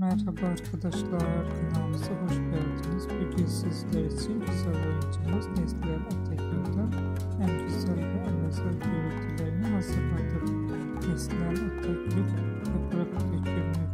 Merhaba arkadaşlar, kanalımıza hoş geldiniz. Bugün sizler için güzel oyuncumuz Neslihan Atagül'den en güzel ve en özel görüntülerini hazırladık. Neslihan Atagül toprak dökümü